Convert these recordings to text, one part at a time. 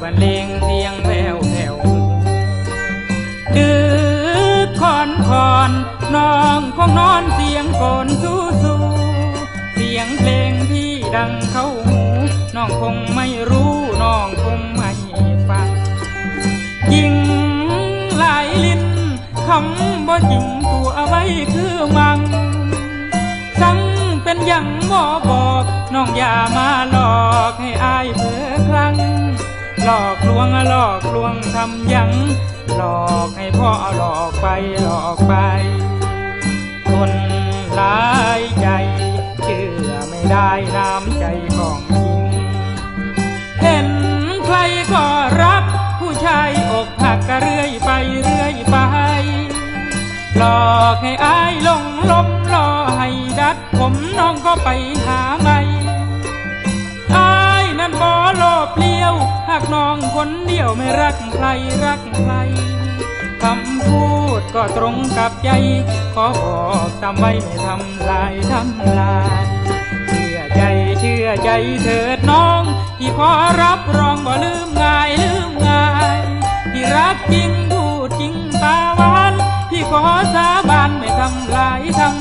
รเลงเสียงแผ่วแผ่วดึกคอนน้องคงนอนเสียงโกนสู้เสียงเพลงที่ดังเข้าหูน้องคงไม่รู้น้องคงไม่ฟังยิงหลายลิ้นคำบ่จริงตัวไว้คือมังสั่งเป็นยังบ่บอกน้องอย่ามาหลอกให้อายเพ้อคลั่งหลอกลวงทำยังหลอกให้พ่อหลอกไปคนหลายใจเชื่อไม่ได้น้ำใจของจริงเห็นใครก็รักผู้ชายอกหักก็เรื่อยไปหลอกให้อายลงล้มรอให้ดัดผมน้องก็ไปหาใหม่อายนั้นบ่โลภเลี้ยวหากน้องคนเดียวไม่รักใครคำพูดก็ตรงกับใจขอบอกจำไว้ไม่ทำลายเชื่อใจเถิดน้องที่ขอรับรองบ่ลืมง่ายที่รักจริงพูดจริงตาหวานที่ขอสาบานไม่ทำลาย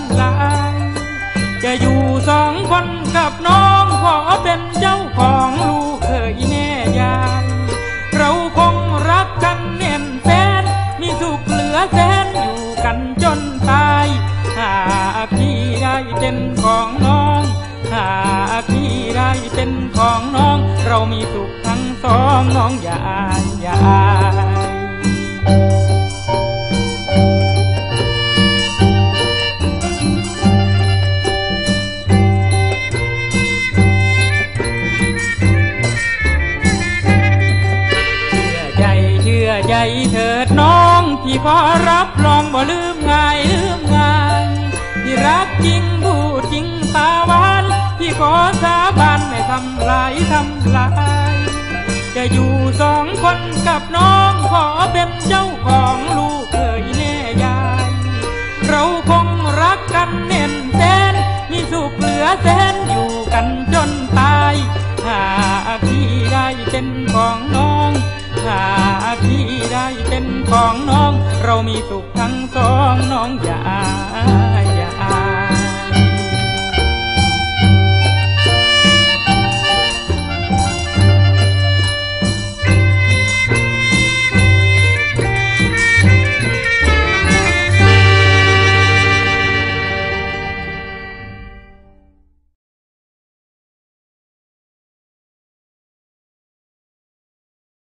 จะอยู่สองคนกับน้องขอเป็นเจ้าของลูกเคยแม่ยายเราคงรักกันแน่นแฟนมีสุขเหลือแสนอยู่กันจนตายหากพี่ได้เป็นของน้องหากพี่ได้เป็นของน้องเรามีสุขทั้งสองน้องอย่าอายเชื่อใจเถิดน้องพี่ขอรับรองบ่ลืมง่ายที่รักจริงพูดจริงตาหวานพี่ขอสาบานไม่ทำลายจะอยู่สองคนกับน้องขอเป็นเจ้าของลูกเคยแน่ยายเราคงรักกันแน่นแสนมีสุขเหลือแสนอยู่กันจนตายหากพี่ได้เป็นของน้องหากพี่ได้เป็นของน้องเรามีสุขทั้งสองน้องอย่า